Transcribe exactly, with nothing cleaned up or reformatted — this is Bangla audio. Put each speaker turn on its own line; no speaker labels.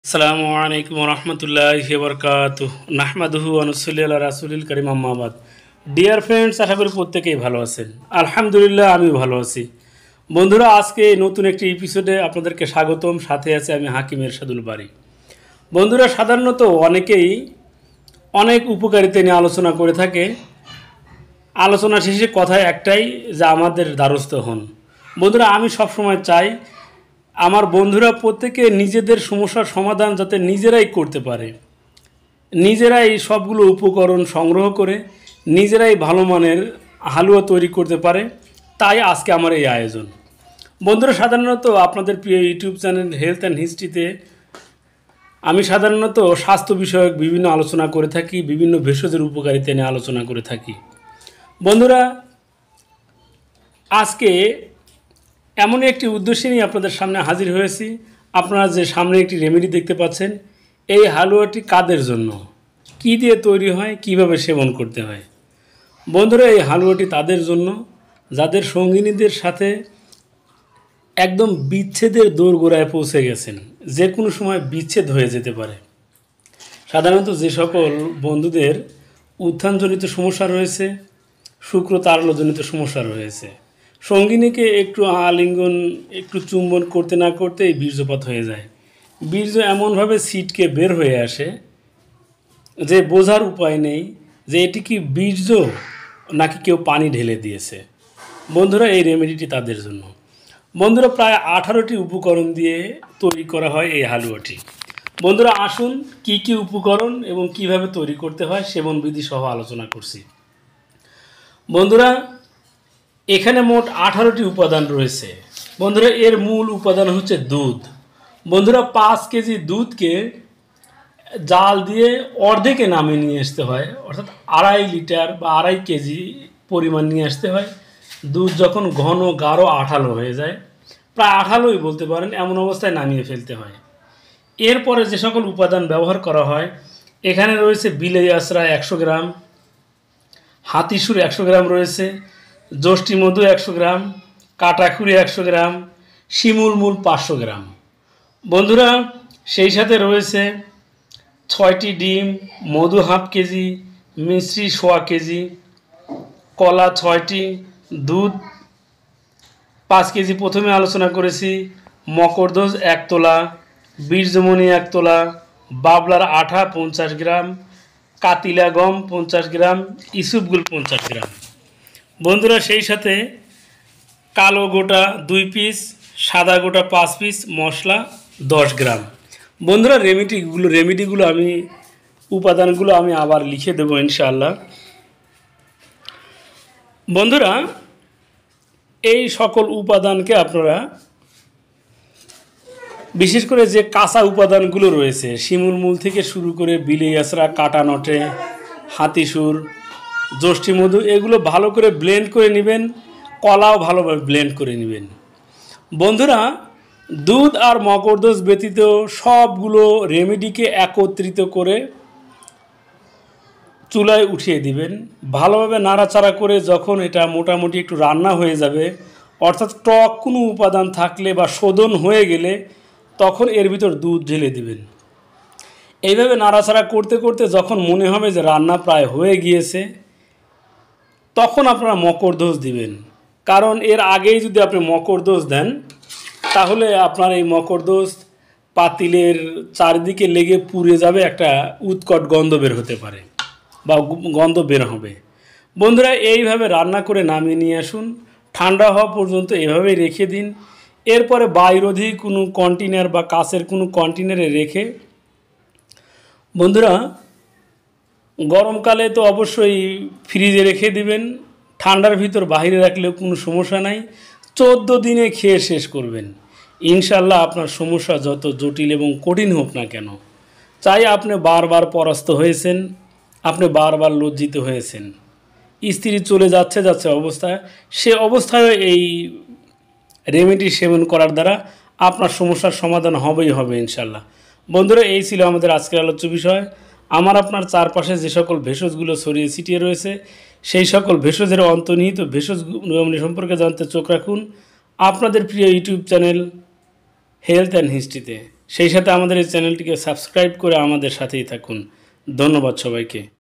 আসসালামু আলাইকুম রহমতুল্লাহি বরকাতুহ নাহমাদুহু ওয়া নুসাল্লি আলা রাসূলিল কারীম আম্মা বাদ। ডিয়ার ফ্রেন্ডস, আশা করি প্রত্যেকেই ভালো আছেন। আলহামদুলিল্লাহ, আমি ভালো আছি। বন্ধুরা, আজকে নতুন একটি এপিসোডে আপনাদেরকে স্বাগতম। সাথে আছে আমি হাকিম এরশাদুল বারী। বন্ধুরা, সাধারণত অনেকেই অনেক উপকারিতা নিয়ে আলোচনা করে থাকে। আলোচনা শেষে কথা একটাই, যে আমাদের দ্বারস্থ হন। বন্ধুরা, আমি সবসময় চাই আমার বন্ধুরা প্রত্যেকে নিজেদের সমস্যার সমাধান যাতে নিজেরাই করতে পারে, নিজেরাই সবগুলো উপকরণ সংগ্রহ করে নিজেরাই ভালো মানের হালুয়া তৈরি করতে পারে। তাই আজকে আমার এই আয়োজন। বন্ধুরা, সাধারণত আপনাদের প্রিয় ইউটিউব চ্যানেল হেলথ অ্যান্ড হিস্ট্রিতে আমি সাধারণত স্বাস্থ্য বিষয়ক বিভিন্ন আলোচনা করে থাকি, বিভিন্ন ভেষজের উপকারিতা নিয়ে আলোচনা করে থাকি। বন্ধুরা, আজকে এমনই একটি উদ্দেশ্য নিয়ে আপনাদের সামনে হাজির হয়েছি। আপনারা যে সামনে একটি রেমেডি দেখতে পাচ্ছেন, এই হালুয়াটি কাদের জন্য, কি দিয়ে তৈরি হয়, কিভাবে সেবন করতে হয়। বন্ধুরা, এই হালুয়াটি তাদের জন্য যাদের সঙ্গিনীদের সাথে একদম বিচ্ছেদের দোরগোড়ায় পৌঁছে গেছেন, যে কোনো সময় বিচ্ছেদ হয়ে যেতে পারে। সাধারণত যে সকল বন্ধুদের উত্থানজনিত সমস্যা রয়েছে, শুক্র তারল্যজনিত সমস্যা রয়েছে, সঙ্গিনীকে একটু আলিঙ্গন একটু চুম্বন করতে না করতেই বীর্যপাত হয়ে যায়। বীর্য এমনভাবে ছিটকে বের হয়ে আসে যে বোঝার উপায় নেই যে এটি কি বীর্য নাকি কেউ পানি ঢেলে দিয়েছে। বন্ধুরা, এই রেমেডিটি তাদের জন্য। বন্ধুরা, প্রায় আঠারোটি উপকরণ দিয়ে তৈরি করা হয় এই হালুয়াটি। বন্ধুরা, আসুন কি কি উপকরণ এবং কিভাবে তৈরি করতে হয় সেবন বিধি সহ আলোচনা করছি। বন্ধুরা, এখানে মোট আঠারোটি উপাদান রয়েছে। বন্ধুরা, এর মূল উপাদান হচ্ছে দুধ। বন্ধুরা, পাঁচ কেজি দুধকে জাল দিয়ে অর্ধেকে নামিয়ে নিয়ে আসতে হয়, অর্থাৎ আড়াই লিটার বা আড়াই কেজি পরিমাণ নিয়ে আসতে হয়। দুধ যখন ঘন গাঢ় আঠালো হয়ে যায়, প্রায় আঠালোই বলতে পারেন, এমন অবস্থায় নামিয়ে ফেলতে হয়। এরপরে যে সকল উপাদান ব্যবহার করা হয়, এখানে রয়েছে বিলেই আশ্রা একশো গ্রাম, হাতিসুর একশো গ্রাম রয়েছে, যষ্টি মধু একশো গ্রাম, কাটাখুরি একশো গ্রাম, শিমুল মূল পাঁচশো গ্রাম। বন্ধুরা, সেই সাথে রয়েছে ছয়টি ডিম, মধু হাফ কেজি, মিশ্রি সোয়া কেজি, কলা ছয়টি, দুধ পাঁচ কেজি প্রথমে আলোচনা করেছি, মকরদোজ এক তোলা, বীর্যমণি এক তোলা, বাবলার আঠা পঞ্চাশ গ্রাম, কাতিলা গম পঞ্চাশ গ্রাম, ইসুপগুল পঞ্চাশ গ্রাম। বন্ধুরা, সেই সাথে কালো গোটা দুই পিস, সাদা গোটা পাঁচ পিস, মশলা দশ গ্রাম। বন্ধুরা, রেমেডিগুলো রেমেডিগুলো আমি উপাদানগুলো আমি আবার লিখে দেবো ইনশাআল্লাহ। বন্ধুরা, এই সকল উপাদানকে আপনারা বিশেষ করে যে কাঁচা উপাদানগুলো রয়েছে, শিমুল মূল থেকে শুরু করে বিলেই আশ্রা, কাটা নটে, হাতিসুর, যষ্টি মধু, এগুলো ভালো করে ব্লেন্ড করে নেবেন। কলাও ভালোভাবে ব্লেন্ড করে নেবেন। বন্ধুরা, দুধ আর মকরদোজ ব্যতীত সবগুলো রেমেডিকে একত্রিত করে চুলায় উঠিয়ে দিবেন। ভালোভাবে নাড়াচাড়া করে যখন এটা মোটামুটি একটু রান্না হয়ে যাবে, অর্থাৎ টক কোনো উপাদান থাকলে বা শোধন হয়ে গেলে, তখন এর ভিতর দুধ ঢেলে দিবেন। এইভাবে নাড়াচাড়া করতে করতে যখন মনে হবে যে রান্না প্রায় হয়ে গিয়েছে, তখন আপনারা মকরদোজ দিবেন। কারণ এর আগেই যদি আপনি মকরদোজ দেন, তাহলে আপনার এই মকরদোজ পাতিলের চারিদিকে লেগে পুড়ে যাবে, একটা উৎকট গন্ধ বের হতে পারে বা গন্ধ বের হবে। বন্ধুরা, এইভাবে রান্না করে নামিয়ে নিয়ে আসুন, ঠান্ডা হওয়া পর্যন্ত এভাবেই রেখে দিন। এরপরে বায়ুরোধী কোনো কন্টেনার বা কাচের কোনো কন্টেনারে রেখে, বন্ধুরা, গরমকালে তো অবশ্যই ফ্রিজে রেখে দিবেন। ঠান্ডার ভিতর বাইরে রাখলেও কোনো সমস্যা নাই। চোদ্দো দিনে খেয়ে শেষ করবেন ইনশাল্লাহ। আপনার সমস্যা যত জটিল এবং কঠিন হোক না কেন, চাই আপনি বারবার পরাস্ত হয়েছেন, আপনি বারবার লজ্জিত হয়েছেন, স্ত্রী চলে যাচ্ছে যাচ্ছে অবস্থায়, সে অবস্থায় এই রেমেডি সেবন করার দ্বারা আপনার সমস্যার সমাধান হবেই হবে ইনশাল্লাহ। বন্ধুরা, এই ছিল আমাদের আজকের আলোচ্য বিষয়। আমার আপনার চারপাশে যে সকল ভেষজগুলো ছড়িয়ে ছিটিয়ে রয়েছে, সেই সকল ভেষজের অন্তর্নিহিত ভেষজ নিয়মনী সম্পর্কে জানতে চোখ রাখুন আপনাদের প্রিয় ইউটিউব চ্যানেল হেলথ অ্যান্ড হিস্ট্রিতে। সেই সাথে আমাদের এই চ্যানেলটিকে সাবস্ক্রাইব করে আমাদের সাথেই থাকুন। ধন্যবাদ সবাইকে।